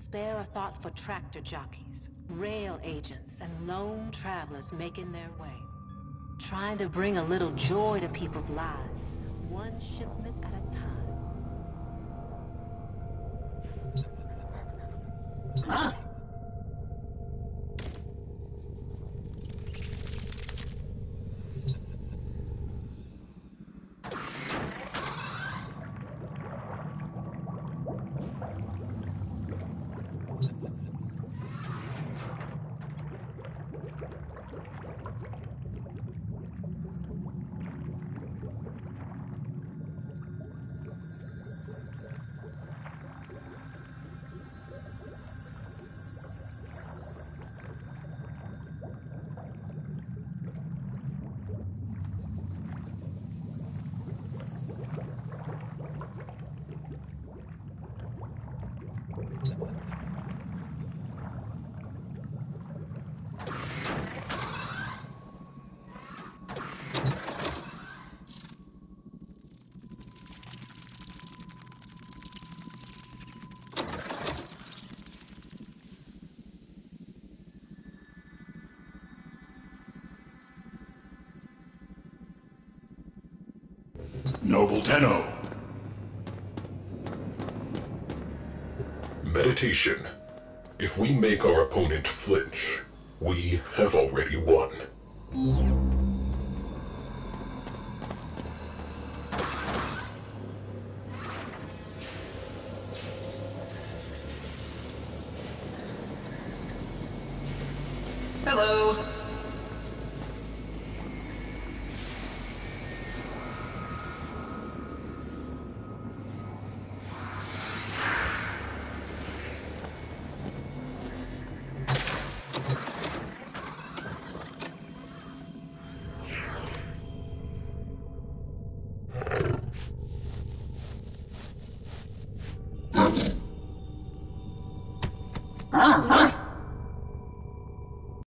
Spare a thought for tractor jockeys, rail agents, and lone travelers making their way. Trying to bring a little joy to people's lives, one shipment at a time. Noble Tenno. Meditation. If we make our opponent flinch, we have already won. Hello!